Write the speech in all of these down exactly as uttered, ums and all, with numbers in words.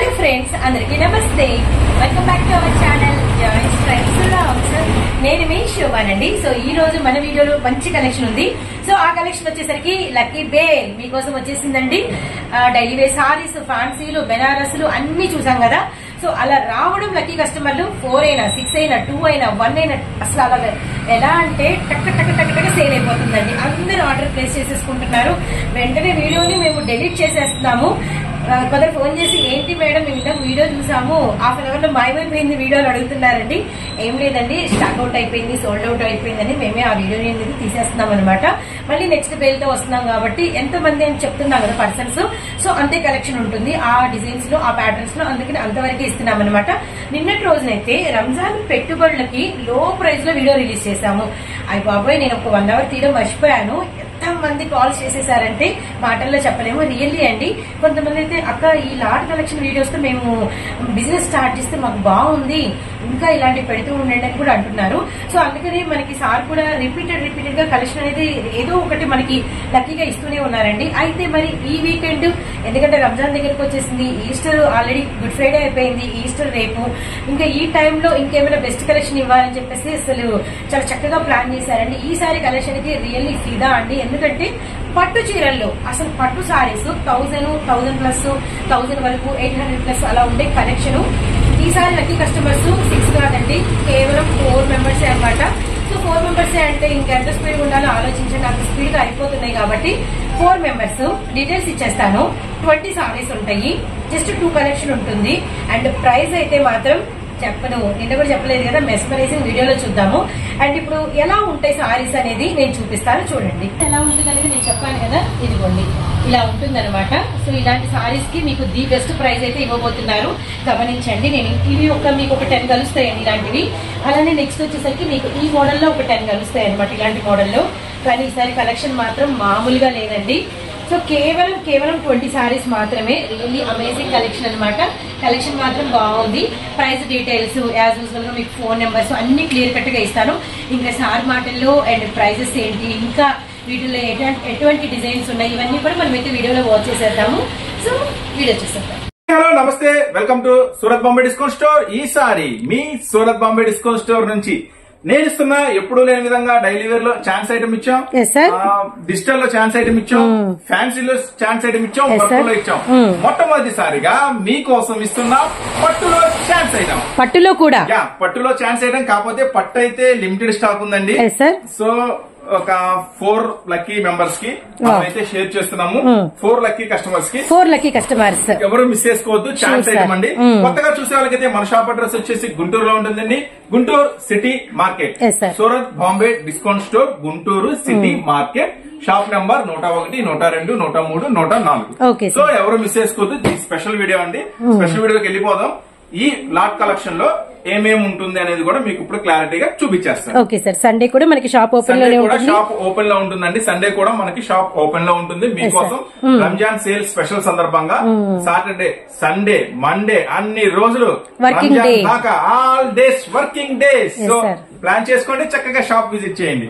Hello friends, అందరికీ నమస్తే. Welcome back to our channel Joyce friends vlogs. నేను మీ శోభానండి. సో ఈ రోజు మన వీడియోలో మంచి కలెక్షన్ ఉంది. సో ఆ కలెక్షన్ వచ్చేసరికి లక్కీ బేల్ మీకోసం వచ్చేసిందండి. డైలీ వేర్ సారీస్, ఫ్యాన్సీలు, బెనారస్లు అన్ని చూసాం కదా. సో అలా రావడం లక్కీ కస్టమర్లు ఫోర్ అయినా సిక్స్ అయినా టూ అయినా వన్ అయినా అసలు అలా ఎలా అంటే టక్ టక్ టక్ టక్ సేల్ అయిపోతుందండి. అందరూ ఆర్డర్ ప్లేస్ చేసేసుకుంటున్నారు. వెంటనే వీడియోని మేము డెలీట్ చేసేస్తున్నాము. కొందరు ఫోన్ చేసి ఏంటి మేడం మేము ఇంతకు వీడియో చూసాము హాఫ్ అన్ అవర్ లో మాయమైపోయింది వీడియోలు అడుగుతున్నారండి. ఏం లేదండి, స్టాక్ అవుట్ అయిపోయింది, సోల్డ్ అవుట్ అయిపోయిందని మేమే ఆ వీడియోని అనేది తీసేస్తున్నాం అనమాట. మళ్ళీ నెక్స్ట్ బేల్ తో వస్తున్నాం కాబట్టి ఎంత మంది అని చెప్తున్నాం కదా పర్సన్స్. సో అంతే కలెక్షన్ ఉంటుంది ఆ డిజైన్స్ లో, ఆ ప్యాటర్న్స్ లో. అందుకని అంతవరకు ఇస్తున్నాం అనమాట. నిన్నటి రోజునైతే రంజాన్ పెట్టుబడులకి లో ప్రైస్ లో వీడియో రిలీజ్ చేశాము. అయ్యి బాబోయ్, నేను ఒక వన్ అవర్ తీయడం మర్చిపోయాను. ఎంత మంది కాల్స్ చేసేసారంటే మాటల్లో చెప్పలేము. రియల్లీ అండి, కొంతమంది అయితే అక్క ఈ లాట్ కలెక్షన్ వీడియోస్ తో మేము బిజినెస్ స్టార్ట్ చేస్తే మాకు బాగుంది, ఇంకా ఇలాంటివి పెడుతూ ఉండండి అని కూడా అంటున్నారు. సో అందుకని మనకి సార్ కూడా రిపీటెడ్ రిపీటెడ్ గా కలెక్షన్ అనేది ఏదో ఒకటి మనకి లక్కీగా ఇస్తూనే ఉన్నారండి. అయితే మరి ఈ వీకెండ్, ఎందుకంటే రంజాన్ దగ్గరకు వచ్చేసింది, ఈస్టర్ ఆల్రెడీ గుడ్ ఫ్రైడే అయిపోయింది, ఈస్టర్ రేపు, ఇంకా ఈ టైంలో ఇంకేమైనా బెస్ట్ కలెక్షన్ ఇవ్వాలని చెప్పేసి అసలు చాలా చక్కగా ప్లాన్ చేశారండి. ఈసారి కలెక్షన్ కి రియల్లీ ఫిదా అండి. ఎందుకంటే పట్టు చీరల్లో అసలు పట్టు saris thousand thousand plus thousand వరకు ఎయిట్ హండ్రెడ్ ప్లస్ అలా ఉండే కలెక్షన్ ఈసారి లక్కీ కస్టమర్స్ సిక్స్ కాదండి, కేవలం ఫోర్ మెంబర్సే అనమాట. సో ఫోర్ మెంబర్సే అంటే ఇంకెంత స్పీడ్ ఉండాలో ఆలోచించండి. అంత స్పీడ్ గా అయిపోతున్నాయి కాబట్టి ఫోర్ మెంబర్స్ డీటెయిల్స్ ఇచ్చేస్తాను. ట్వంటీ సారీస్ ఉంటాయి, జస్ట్ టూ కలెక్షన్ ఉంటుంది. అండ్ ప్రైస్ అయితే మాత్రం చెప్పను, నిన్న కూడా చెప్పలేదు కదా, మెస్మరైజింగ్ వీడియోలో చూద్దాము. అండ్ ఇప్పుడు ఎలా ఉంటాయి సారీస్ అనేది నేను చూపిస్తాను, చూడండి. ఎలా ఉంటుంది అనేది నేను చెప్పాను కదా, ఇదిగోండి ఇలా ఉంటుంది అనమాట. సో ఇలాంటి సారీస్ కి మీకు ది బెస్ట్ ప్రైస్ అయితే ఇవ్వబోతున్నారు, గమనించండి. నేను ఇవి ఒక మీకు ఒక టెన్ కలుస్తాయండి ఇలాంటివి. అలానే నెక్స్ట్ వచ్చేసరికి మీకు ఈ మోడల్లో ఒక టెన్ కలుస్తాయి అనమాట ఇలాంటి మోడల్లో. కానీ ఈసారి కలెక్షన్ మాత్రం మామూలుగా లేదండి. సో కేవలం కేవలం ట్వంటీ సారీస్ మాత్రమే. రియల్లీ అమేజింగ్ కలెక్షన్ అనమాట. కలెక్షన్ మాత్రం బాగుంది. ప్రైస్ డీటెయిల్స్ యాజ్ యూజువల్ గా మీకు ఫోన్ నెంబర్స్ అన్ని క్లియర్ కట్ గా ఇస్తాను. ఇంకా సార్ మాటల్లో అండ్ ప్రైజెస్ ఏంటి, ఇంకా వీటిలో ఎటువంటి డిజైన్స్ ఉన్నాయి, ఇవన్నీ కూడా మనం అయితే వీడియోలో వాచ్ చేసేద్దాము. సో వీడియో చూసేద్దాం. హలో నమస్తే, welcome to Surat Bombay discount store. ఈసారి మీ సూరత్ బాంబే డిస్కౌంట్ స్టోర్ నుంచి నేను ఇస్తున్నా ఎప్పుడు లేని విధంగా డైలీ వేర్ లో ఛాన్స్ ఐటమ్ ఇచ్చాం, డిజిటల్ లో ఛాన్స్ ఐటమ్ ఇచ్చాం, ఫ్యాన్సీలో ఛాన్స్ ఐటమ్ ఇచ్చాం, పట్టులో ఇచ్చాం. మొట్టమొదటిసారిగా మీకోసం ఇస్తున్నా పట్టులో ఛాన్స్ ఐటమ్. పట్టులో కూడా పట్టులో ఛాన్స్ ఐటమ్, కాకపోతే పట్టు అయితే లిమిటెడ్ స్టాక్ ఉందండి. సో ఒక ఫోర్ లక్కీ మెంబర్స్ కి మనమైతే షేర్ చేస్తున్నాము. ఫోర్ లక్కీ కస్టమర్స్ కి ఫోర్ లక్కీ కస్టమర్స్ ఎవరు మిస్ చేసుకోవద్దు. ఛాన్స్ ఐటమ్ అండి. కొత్తగా చూసే వాళ్ళకైతే మన షాప్ అడ్రస్ వచ్చేసి గుంటూరులో ఉంటుందండి. Guntur city market, Surat Bombay discount store, Guntur city market. Shop number నూట ఒకటి, నూట రెండు, నూట మూడు, నూట నాలుగు. సో ఎవరు మిస్ చేసుకోవద్దు. స్పెషల్ వీడియో అండి. స్పెషల్ వీడియోకి వెళ్ళిపోదాం. ఈ లాట్ కలెక్షన్ లో ఏమేమి ఉంటుంది అనేది కూడా మీకు ఇప్పుడు క్లారిటీగా చూపించేస్తాను. Okay sir. సండే కూడా మనకి షాప్ ఓపెన్ లో ఉంటుంది. షాప్ ఓపెన్ లో ఉంటుందండి. సండే కూడా మనకి షాప్ ఓపెన్ లో ఉంటుంది. మీకోసం రంజాన్ సేల్ స్పెషల్ సందర్భంగా సాటర్డే, సండే, మండే అన్ని రోజులు రంజాన్ దాకా all days working days. So plan చేసుకోండి, చక్కగా షాప్ విజిట్ చేయండి.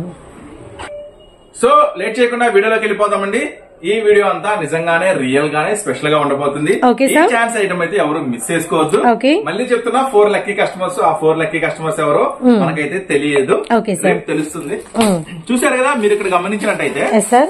సో లేట్ చేయకుండా వీడియోలోకి వెళ్ళిపోదామండి. ఈ వీడియో అంతా నిజంగానే రియల్ గానే స్పెషల్ గా ఉండబోతుంది. ఈ ఛాన్స్ ఐటమ్ అయితే ఎవరు మిస్ చేసుకోవద్దు. మళ్ళీ చెప్తున్నా, ఫోర్ లక్కీ కస్టమర్స్. ఆ ఫోర్ లక్కీ కస్టమర్స్ ఎవరో మనకైతే తెలియదు, తెలుస్తుంది. చూసారు కదా మీరు ఇక్కడ గమనించినట్టయితే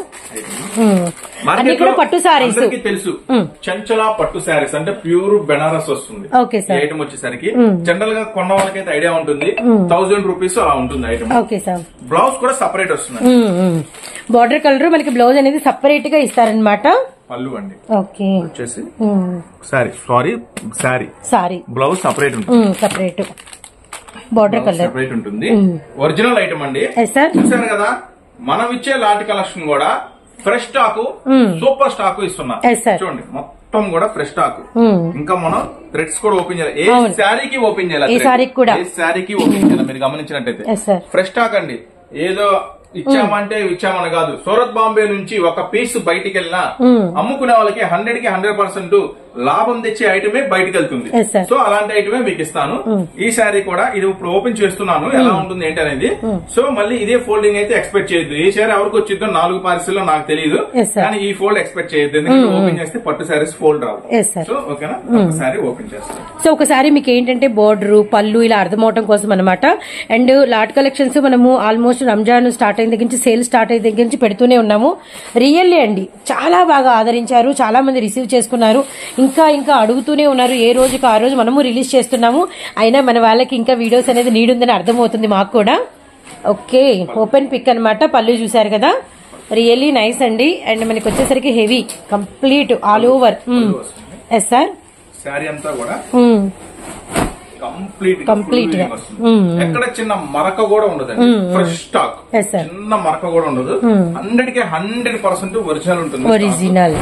పట్టు సారీస్ తెలుసు. చంచల పట్టు సారీస్ అంటే ప్యూర్ బెనారస్ వస్తుంది ఐటమ్ వచ్చేసరికి. జనరల్ గా కొన్న వాళ్ళకైతే ఐడియా ఉంటుంది, థౌసండ్ రూపీస్ అలా ఉంటుంది ఐటమ్. బ్లౌజ్ కూడా సపరేట్ వస్తుంది. బార్డర్ కలర్ మనకి బ్లౌజ్ అనేది సపరేట్ గా ఇస్తారనమాట. పళ్ళు అండి ఓకే వచ్చేసి సారీ సారీ సారీ సారీ బ్లౌజ్ సపరేట్ ఉంటుంది. సపరేట్ బార్డర్ కలర్ సపరేట్ ఉంటుంది. ఒరిజినల్ ఐటమ్ అండి. చూసారు కదా, మనం ఇచ్చే లాట్ కలెక్షన్ కూడా ఫ్రెష్ స్టాక్, సూపర్ స్టాక్ ఇస్తున్నా. చూడండి మొత్తం కూడా ఫ్రెష్ స్టాక్. ఇంకా మనం థ్రెడ్స్ కూడా ఓపెన్ చేయాలి. ఏ శారీకి ఓపెన్ చేయాలి, ఏ శారీకి ఓపెన్ చేయాలి. మీరు గమనించినట్టయితే ఫ్రెష్ స్టాక్ అండి. ఏదో ఇచ్చామంటే ఇచ్చామని కాదు. సూరత్ బాంబే నుంచి ఒక పీస్ బయటికి వెళ్ళినా అమ్ముకునే వాళ్ళకి హండ్రెడ్ కి హండ్రెడ్ పర్సెంట్ లాభం తెచ్చే ఐటమే బయటకు వెళ్తుంది. సో అలాంటి ఐటమే మీకు ఇస్తాను. ఈ శారీ కూడా ఇది ఇప్పుడు ఓపెన్ చేస్తున్నాను, ఎలా ఉంటుంది ఏంటి అనేది. సో మళ్ళీ ఇదే ఫోల్డింగ్ అయితే ఎక్స్పెక్ట్ చేయొద్దు. ఏ శారీ ఎవరికి వచ్చిందో నాలుగు పార్సిల్ లో నాకు తెలియదు, కానీ ఈ ఫోల్డ్ ఎక్స్పెక్ట్ చేయొద్దు, ఎందుకంటే ఓపెన్ చేస్తే పట్టు శారీస్ ఫోల్డ్ రావు. సో ఓకేనా, ఒక శారీ ఓపెన్ చేస్తాను. సో ఒకసారి మీకు ఏంటంటే బోర్డర్ పళ్ళు ఇలా అర్థమవటం కోసం అనమాట. అండ్ లాట్ కలెక్షన్స్ మనము ఆల్మోస్ట్ రంజాన్ స్టార్ట్ అయిన దగ్గర నుంచి, సేల్ స్టార్ట్ అయిన దగ్గర నుంచి పెడుతూనే ఉన్నాము. రియల్లీ అండి చాలా బాగా ఆదరించారు, చాలా మంది రిసీవ్ చేసుకున్నారు, ఇంకా ఇంకా అడుగుతూనే ఉన్నారు. ఏ రోజుకి ఆ రోజు మనము రిలీజ్ చేస్తున్నాము. అయినా మన వాళ్ళకి ఇంకా వీడియోస్ అనేది నీడ్ ఉందని అర్థమవుతుంది మాకు కూడా. ఓకే, ఓపెన్ పిక్ అనమాట. పళ్ళు చూసారు కదా, రియల్లీ నైస్ అండి. అండ్ మనకి వచ్చేసరికి heavy complete all over. Yes sir, sari అంతా కూడా కంప్లీట్ కంప్లీట్ గా ఎక్కడ చిన్న మరక కూడా ఉండదు. ఫ్రెష్ స్టాక్, చిన్న మరక కూడా ఉండదు. హండ్రెడ్ కి హండ్రెడ్ పర్సెంట్ ఒరిజినల్ ఉంటుంది. Original.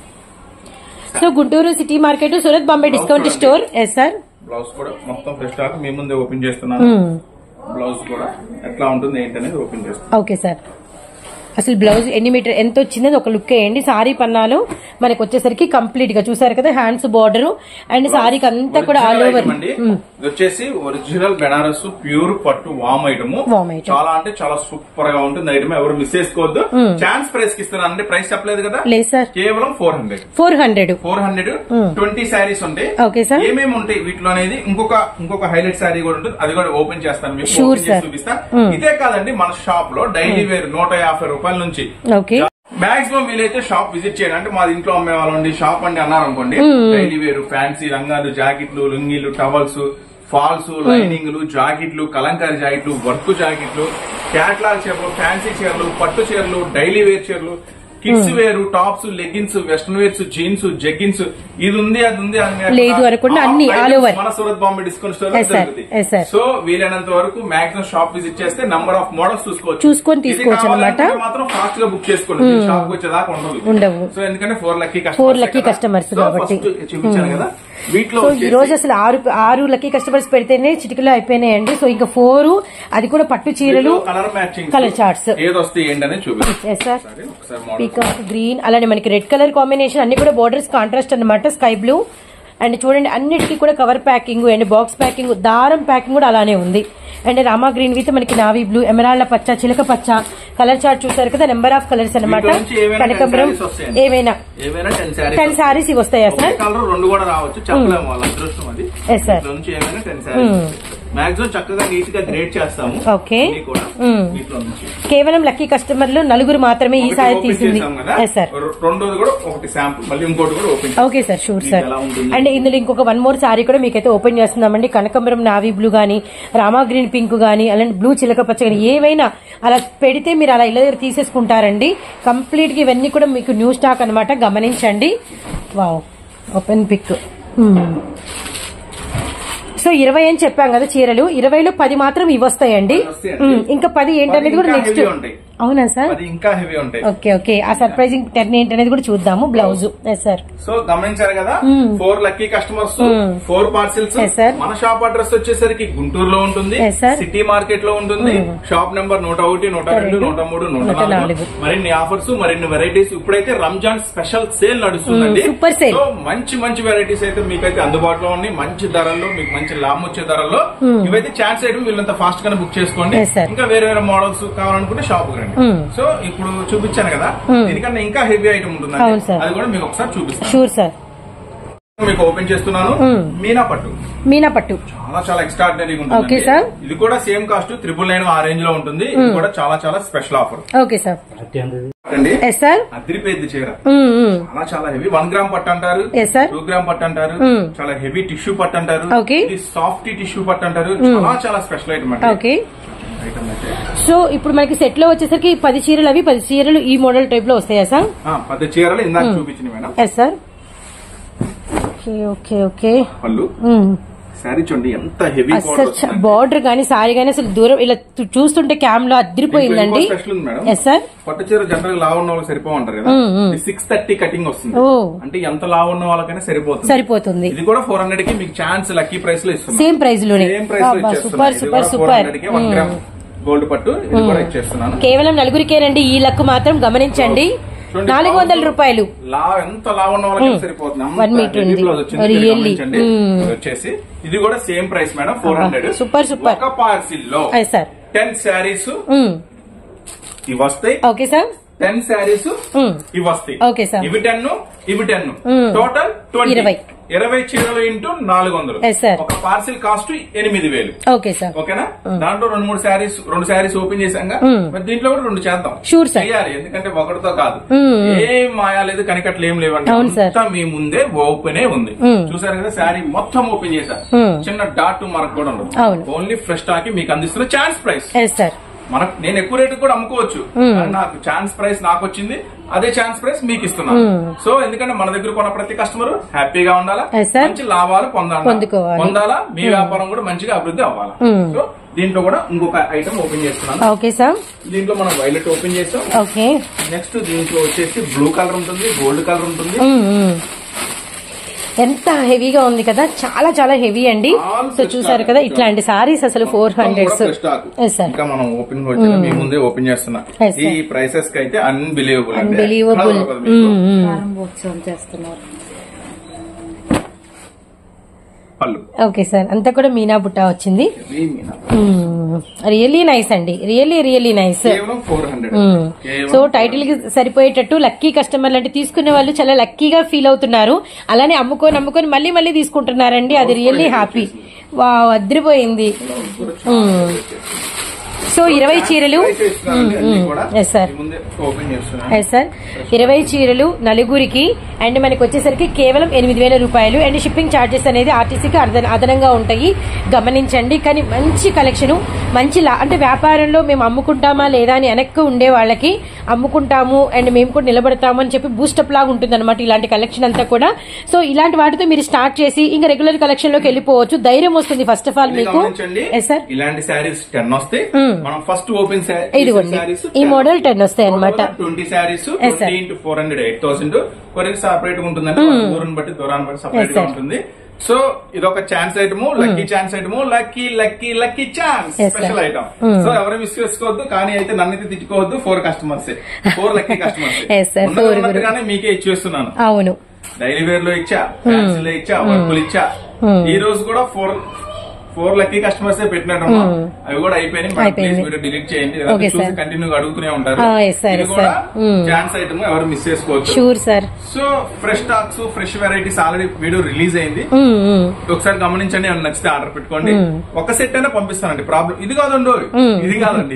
So Guntur city market, Surat Bombay discount store. Yes sir. Blouse కూడా మొత్తం ఫ్రెష్ స్టాక్ మీ ముందే ఓపెన్ చేస్తున్నాను. బ్లౌజ్ కూడా ఎట్లా ఉంటుంది ఏంటనేది ఓపెన్ చేస్తాను. Okay sir. అసలు బ్లౌజ్ ఎన్ని మీటర్ ఎంత వచ్చింది ఒక లుక్ వేయండి. సారీ పన్నాలు మనకు వచ్చేసరికి కంప్లీట్ గా చూసారు కదా, హ్యాండ్స్ బార్డర్ అండ్ సారీకి అంతా కూడా ఆల్ ఓవర్. వచ్చేసి ఒరిజినల్ బెనారస్ ప్యూర్ పట్టు వామ్ ఐటమ్. చాలా అంటే చాలా సూపర్ గా ఉంటుంది ఐటమ్, ఎవరు మిస్ చేసుకోవద్దు. ఛాన్స్ ప్రైస్ కి ఇస్తున్నాను అంటే ప్రైస్ చెప్పలేదు కదా. లేదు సార్, కేవలం four hundred four hundred four hundred twenty saris ఉంటాయి. Okay sir. ఏమేమి ఉంటాయి వీటిలో అనేది ఇంకొక ఇంకొక హైలైట్ శారీ కూడా ఉంటుంది, అది కూడా ఓపెన్ చేస్తాను మీకు, చూపిస్తాను. ఇదే కాదండి, మన షాప్ లో డైలీ వేర్ నూట యాభై రూపాయల నుంచి మాక్సిమం వీలైతే షాప్ విజిట్ చేయండి. అంటే మాది ఇంట్లో అమ్మే వాళ్ళండి షాప్ అండి అన్నారు అనుకోండి, డైలీ వేరు ఫ్యాన్సీ రంగాలు, జాకెట్లు, లుంగీలు, టవల్స్, ఫాల్స్, లైనింగ్లు, జాకెట్లు, కలంకారీ జాకెట్లు, వర్క్ జాకెట్లు, క్యాట్లాగ్ చీరలు, ఫ్యాన్సీ చీరలు, పట్టు చీరలు, డైలీ వేర్ చీరలు, kids wear, tops, leggings, western wears, jeans, jeggings, ఇది ఉంది అది ఉంది లేదు అనుకుంటే అన్ని మన సూరత్ బాంబే డిస్కౌంట్ స్టోర్ దొరుకుతుంది. సో వీలైనంత వరకు మాక్సిమం షాప్ విజిట్ చేస్తే నంబర్ ఆఫ్ మోడల్స్ చూసుకోవచ్చు, చూసుకొని తీసుకోవచ్చు అనమాట. మాత్రం ఫాస్ట్ గా బుక్ చేసుకోండి, షాప్ వచ్చేదాకా ఉండదు. సో ఎందుకంటే four lucky four lucky customers కాబట్టి చూపించాను కదా. వీటిలో ఈ రోజు అసలు ఆరు ఆరు లక్కీ కస్టమర్స్ పెడితేనే చిటికలో అయిపోయినాయండి. సో ఇంకా ఫోర్, అది కూడా పట్టు చీరలు, కలర్ మ్యాచింగ్, కలర్ చార్ట్స్ ఏదొస్తాయి ఏంటనే చూపిస్తాను. పీకాక్ గ్రీన్, అలానే మనకి రెడ్ కలర్ కాంబినేషన్, అన్ని కూడా బోర్డర్స్ కాంట్రాస్ట్ అన్నమాట, స్కై బ్లూ. అండ్ చూడండి అన్నిటికీ కూడా cover packing and box packing, దారం ప్యాకింగ్ కూడా అలానే ఉంది. అండ్ రామా గ్రీన్ విత్ మనకి నావీ బ్లూ, ఎమరాల్డ్ పచ్చ, చిలక పచ్చ, కలర్ చార్ట్ చూసారు కదా, నెంబర్ ఆఫ్ కలర్స్ అనమాట. కనకంబరం ఏవైనా టెన్ సారీస్ ఇవి వస్తాయా సార్? రెండు కూడా రావచ్చు, చెప్పలేము వాళ్ళ అదృష్టం అది. Yes sir. మాక్సిమం చక్కగా నీట్ గా గ్రేడ్ చేస్తాము. ఓకే. కేవలం లక్కీ కస్టమర్లు నలుగురు మాత్రమే ఈ సారీ తీసింది. రెండోది కూడా ఒకటి శాంపుల్, మళ్ళీ ఇంకోటి కూడా open. Okay sir, sure sir. And ఇందులో ఇంకొక వన్ మోర్ సారీ కూడా మీకైతే ఓపెన్ చేస్తున్నామండి. కనకంబరం నావీ బ్లూ గానీ, రామా గ్రీన్ పింక్ గానీ, అలాంటి బ్లూ చిలక పచ్చ గానీ, ఏవైనా అలా పెడితే మీరు అలా ఇళ్ళ దగ్గర తీసేసుకుంటారండి. కంప్లీట్ గా ఇవన్నీ కూడా మీకు న్యూ స్టాక్ అనమాట, గమనించండి. Wow, open pick. సో ఇరవై అని చెప్పాం కదా చీరలు, ఇరవైలో పది మాత్రం ఇవి వస్తాయండి. ఇంకా పది ఏంటనేది కూడా నెక్స్ట్. అవునా సార్? ఇంకా హెవీ ఉంటాయి. ఓకే ఓకే, ఆ సర్ప్రైజింగ్ టెన్ ఏంటనేది కూడా చూద్దాము. బ్లౌజ్. Yes sir. సో గమనించారు కదా, four lucky customers, four parcels. మన షాప్ అడ్రస్ వచ్చేసరికి గుంటూరులో ఉంటుంది, సిటీ మార్కెట్ లో ఉంటుంది. షాప్ నెంబర్ నూట ఒకటి, నూట రెండు, నూట మూడు, నూట నాలుగు. మరిన్ని ఆఫర్స్, మరిన్ని వెరైటీస్. ఇప్పుడైతే రంజాన్ స్పెషల్ సేల్ నడుస్తుందండి. Super sale. మంచి మంచి వెరైటీస్ అయితే మీకైతే అందుబాటులో ఉన్నాయి, మంచి ధరల్లో, మీకు మంచి లాభం వచ్చే ధరల్లో. ఇవైతే ఛాన్స్ అయితే వీళ్ళంతా ఫాస్ట్ గానే బుక్ చేసుకోండి. ఇంకా వేరే వేరే మోడల్స్ కావాలనుకుంటే షాప్ రండి. సో ఇప్పుడు చూపించాను కదా, దీనికన్నా ఇంకా హెవీ ఐటమ్ ఉంటుంది, అది కూడా మీకు ఒకసారి చూపిస్తాను. Sure sir. మీకు ఓపెన్ చేస్తున్నాను. మీనా పట్టు. మీనా పట్టు చాలా చాలా ఎక్స్ట్రాడినరీ ఉంటుంది. Okay sir. ఇది కూడా సేమ్ కాస్ట్ త్రిపుల్ నైన్ ఆ రేంజ్ లో ఉంటుంది. ఇది కూడా చాలా చాలా స్పెషల్ ఆఫర్. Okay sir. అదిరిపోయింది చీర, చాలా చాలా హెవీ. వన్ గ్రామ్ పట్టు అంటారు, టూ గ్రామ్ పట్టు అంటారు, చాలా హెవీ టిష్యూ పట్టు అంటారు, సాఫ్ట్ టిష్యూ పట్టు అంటారు. చాలా చాలా స్పెషల్ ఐటమ్ అండి. సో ఇప్పుడు మనకి సెట్ లో వచ్చేసరికి పది చీరలు, అవి పది చీరలు ఈ మోడల్ టైప్ లో వస్తాయా సార్? పది చీరలు ఇందాక చూపించింది మేడం. Yes sir. Okay okay okay. పళ్ళు, సారీ చూడండి ఎంత హెవీ బార్డర్ గానీ సారీ గానీ అసలు దూరం ఇలా చూస్తుంటే క్యామ్ లో అదిరిపోయిందండి. Yes sir. పట్టు చీర జనరల్ లావు ఉన్న వాళ్ళకి సరిపోమంటారు కదా, సిక్స్ థర్టీ కటింగ్ వస్తుంది. అంటే ఎంత లావు ఉన్న వాళ్ళకైనా సరిపోతుంది సరిపోతుంది ఇది కూడా ఫోర్ హండ్రెడ్ కి మీకు ఛాన్స్ లక్కీ ప్రైస్ లో ఇస్తుంది. సేమ్ ప్రైస్ లోనే. సేమ్ ప్రైస్ లో super super super. One gram gold పట్టు ఇది కూడా ఇచ్చేస్తున్నాను. కేవలం నలుగురికేనండి ఈ లక్ మాత్రం గమనించండి. నాలుగు వందల రూపాయలు. లా ఎంత లా ఉన్న వాళ్ళకి సరిపోతుంది. వన్ మీటర్ వచ్చేసి ఇది కూడా same price madam, four hundred. Super super. ఒక పార్సిల్ లో సార్ టెన్ శారీస్ ఇవి వస్తాయి. Okay sir. టెన్ శారీస్ ఇవి వస్తాయి. Okay sir. ఇవి టెన్ ఇవి టెన్ టోటల్ ట్వంటీ. ఇరవై ఇరవై చీరలు ఇంటూ నాలుగు వందలు. ఒక పార్సిల్ కాస్ట్ ఎనిమిది వేలు. Okay sir. ఓకేనా. దాంట్లో రెండు మూడు శారీస్ రెండు శారీస్ ఓపెన్ చేశాక దీంట్లో కూడా రెండు చేద్దాం. Sure sir. చేయాలి, ఎందుకంటే ఒకటితో కాదు. ఏం మాయా లేదు, కనికట్లు ఏం లేవండి. మీ ముందే ఓపెన్ ఉంది. చూసారు కదా, శారీ మొత్తం ఓపెన్ చేశారు. చిన్న డాట్ మార్క్ కూడా ఉండదు. ఓన్లీ ఫ్రెష్ స్టాక్ మీకు అందిస్తున్న ఛాన్స్ ప్రైస్. మనకు నేను ఎక్కువ రేటు కూడా అమ్ముకోవచ్చు, నాకు ఛాన్స్ ప్రైస్ నాకు వచ్చింది, అదే ఛాన్స్ ప్రైస్ మీకు ఇస్తున్నాను. సో ఎందుకంటే మన దగ్గర కొన్న ప్రతి కస్టమర్ హ్యాపీగా ఉండాలా, మంచి లాభాలు పొందాలి, పొందాలా, మీ వ్యాపారం కూడా మంచిగా అభివృద్ధి అవ్వాలా. సో దీంట్లో కూడా ఇంకొక ఐటమ్ ఓపెన్ చేస్తున్నాను. Okay sir. దీంట్లో మనం వైలెట్ ఓపెన్ చేస్తాం. ఓకే. నెక్స్ట్ దీంట్లో వచ్చేసి బ్లూ కలర్ ఉంటుంది, గోల్డ్ కలర్ ఉంటుంది. ఎంత హెవీగా ఉంది కదా, చాలా చాలా హెవీ అండి. సో చూసారు కదా, ఇట్లాంటి సారీస్ అసలు ఫోర్ హండ్రెడ్. ఇంకా మనం ఓపెన్ మీ ముందే ఓపెన్ చేస్తున్నా. ఈ ప్రైసెస్ కి అయితే అన్బిలీవబుల్ అన్బిలీవబుల్ చేస్తున్నారు. Okay sir. అంతా కూడా మీనా బుట్టా వచ్చింది. రియల్లీ నైస్ అండి, really really nice. So title కి సరిపోయేటట్టు లక్కీ కస్టమర్లు అంటే తీసుకునే వాళ్ళు చాలా లక్కీగా ఫీల్ అవుతున్నారు. అలానే అమ్ముకొని అమ్ముకొని మళ్ళీ మళ్ళీ తీసుకుంటున్నారండి. అది రియల్లీ హ్యాపీ. వా అదిరిపోయింది. సో ఇరవై చీరలు సార్ సార్ ఇరవై చీరలు నలుగురికి అండ్ మనకి వచ్చేసరికి కేవలం ఎనిమిది వేల రూపాయలు అండ్ షిప్పింగ్ ఛార్జెస్ అనేది ఆర్టీసీకి అదనంగా ఉంటాయి, గమనించండి. కానీ మంచి కలెక్షన్, మంచి అంటే వ్యాపారంలో మేము అమ్ముకుంటామా లేదా అని వెనక్కి ఉండే వాళ్ళకి అమ్ముకుంటాము అండ్ మేము కూడా నిలబడతాము అని చెప్పి బూస్టప్ లాగా ఉంటుంది అనమాట ఇలాంటి కలెక్షన్ అంతా కూడా. సో ఇలాంటి వాటితో మీరు స్టార్ట్ చేసి ఇంకా రెగ్యులర్ కలెక్షన్ లోకి వెళ్ళిపోవచ్చు, ధైర్యం వస్తుంది ఫస్ట్ ఆఫ్ ఆల్ మీకు. సార్ ఇలాంటి శారీస్ టెన్ వస్తాయి. మనం ఫస్ట్ ఓపెన్ ఇదిగోండి ఈ మోడల్ టెన్ వస్తాయి అనమాట. Twenty saris into four hundred eight thousand కొరికి సపరేట్ గా ఉంటుందంటే దూరం బట్టి దూరాన్ని బట్టి సపరేట్ గా ఉంటుంది. సో ఇదొక chance item, lucky chance item, lucky lucky lucky chance special item. So ఎవరు మిస్ చేసుకోవద్దు, కానీ అయితే నన్నైతే తిట్టుకోవద్దు. Four customers, four lucky customers గానే మీకే ఇచ్చేస్తున్నాను. అవును, డైలీ వేర్ లో ఇచ్చా, ఫ్యాన్సీలో ఇచ్చా, వర్కులు ఇచ్చా. ఈ రోజు కూడా ఫోర్ ఫోర్ లక్కీ కస్టమర్స్ పెట్టినట్టు అవి కూడా అయిపోయినాయి. వీడియో డిలీట్ చేయండి, చూసి కంటిన్యూగా అడుగుతూనే ఉంటారు. ఛాన్స్ ఐటమ్ ఎవరు మిస్ చేసుకోవచ్చు. So fresh stocks, fresh varieties already video release అయింది, ఒకసారి గమనించండి. ఏమైనా నచ్చితే ఆర్డర్ పెట్టుకోండి. ఒక సెట్ అయినా పంపిస్తానండి, ప్రాబ్లం ఇది కాదండి, ఇది కాదండి.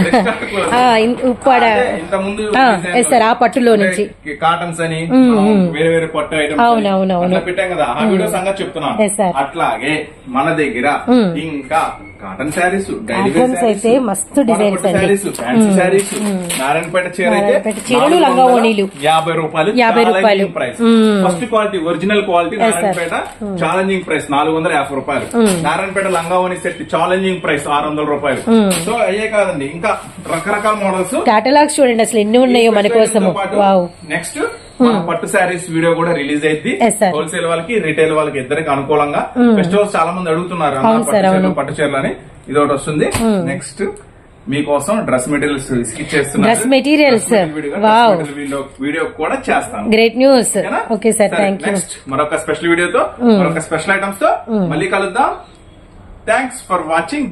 ఇంత ముందు పట్టులో నుంచి కాటన్స్ అని వేరే వేరే పట్టు ఐటమ్స్ పెట్టాం కదా, ఆ వీడియో సంగతి చెప్తున్నాను. అట్లాగే మన దగ్గర ఇంకా కాటన్ శారీస్, డైలీ వేర్ అయితే మస్తు డిజైన్స్ శారీస్, ఫ్యాన్సీ శారీస్, నారాయణపేట చీర అయితే యాభై రూపాయలు యాభై రూపాయలు price. First quality original quality Narayanpet challenging price నాలుగు వందల యాభై రూపాయలు. నారాయణపేట లంగావోని సెట్ ఛాలెంజింగ్ ప్రైస్ ఆరు వందల రూపాయలు. సో అయ్యే కాదండి, ఇంకా రకరకాల మోడల్స్ కేటలాగ్స్ చూడండి అసలు ఎన్ని ఉన్నాయో మన కోసం. నెక్స్ట్ పట్టు శారీస్ వీడియో కూడా రిలీజ్ అయింది. హోల్సేల్ వాళ్ళకి, రీటైల్ వాళ్ళకి ఇద్దరికి అనుకూలంగా. ఫెస్టివల్స్ చాలా మంది అడుగుతున్నారు పట్టు చీరలు అని, ఇది ఒకటి వస్తుంది. నెక్స్ట్ మీకోసం డ్రెస్ మెటీరియల్స్ స్టిచ్ చేస్తున్నారు, డ్రెస్ మెటీరియల్స్ వీడియో కూడా చేస్తాను. Great news. Okay sir, thank you. మరొక స్పెషల్ వీడియోతో, మరొక స్పెషల్ ఐటమ్స్ తో మళ్ళీ కలుద్దాం. Thanks for watching.